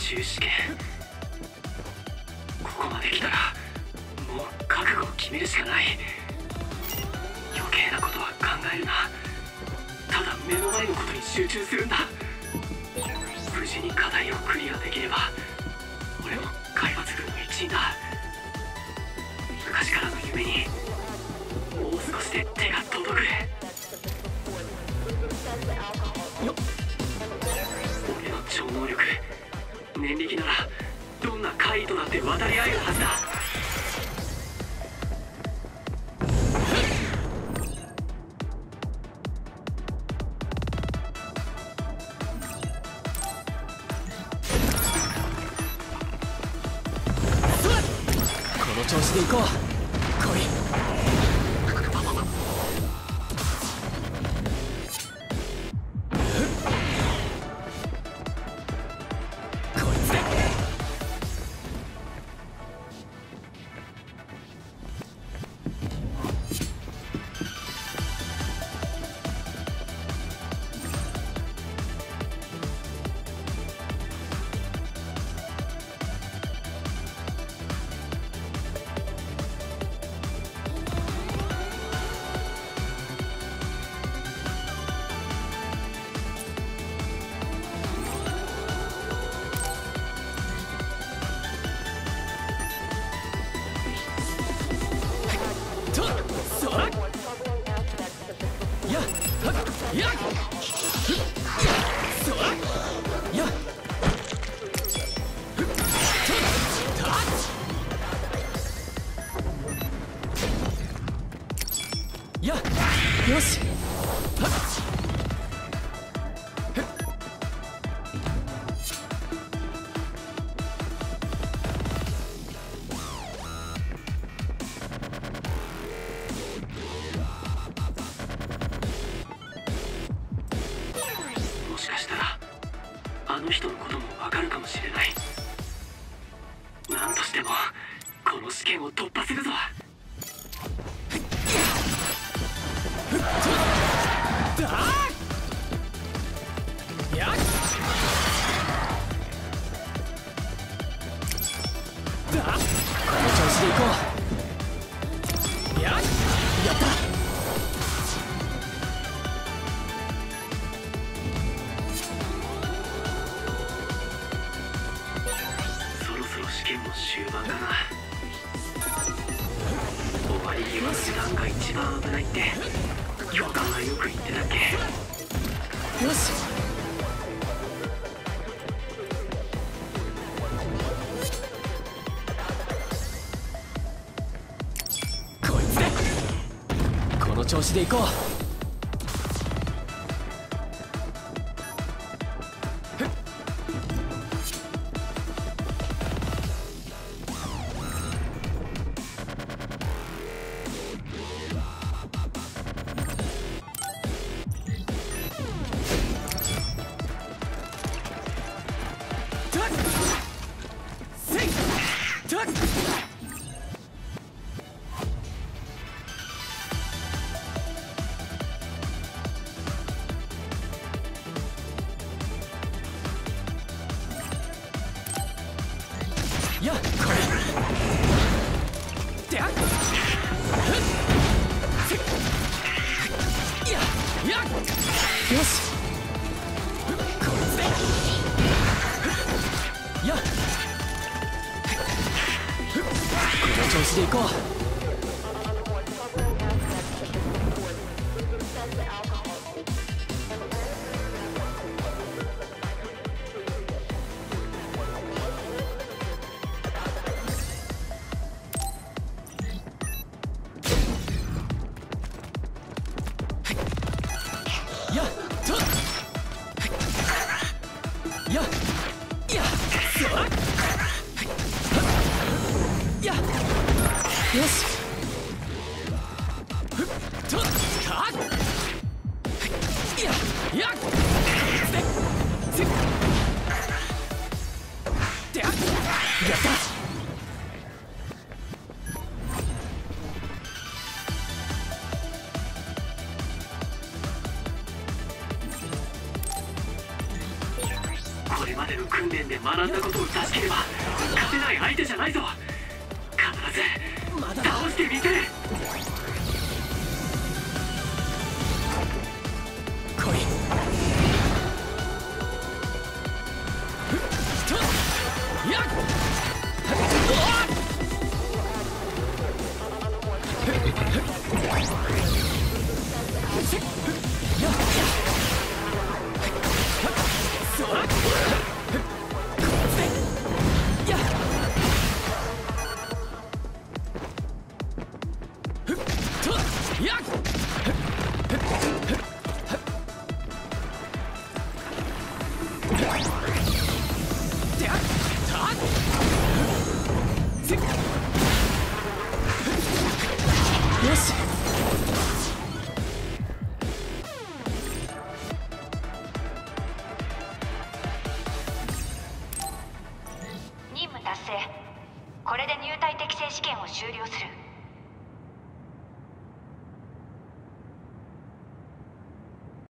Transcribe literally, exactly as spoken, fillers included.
終試験。ここまで来たらもう覚悟を決めるしかない。余計なことは考えるな。ただ目の前のことに集中するんだ。無事に課題をクリアできれば俺も海抜軍の一員だ。昔からの夢にもう少しで手が届く。よっ、俺の超能力念力ならどんな怪異とだって渡り合えるはずだ。 この調子で行こう。来い。よし。 もしかしたらあの人のこともわかるかもしれない。何としてもこの試験を突破するぞ。 この調子で行こう。やっ、やった。 そろそろ試験も終盤かな。終わり際の時間が一番危ないって教官はよく言ってたっけ。 よし。こいつでこの調子で行こう。やっ、これであっ、ややよし、こいつでやこの調子で行こう。やっとややそらやよし。 での訓練で学んだことを出し切れば勝てない相手じゃないぞ。必ず倒してみせる。 来い。やっよし。 任務達成。これで入隊適正試験を終了する。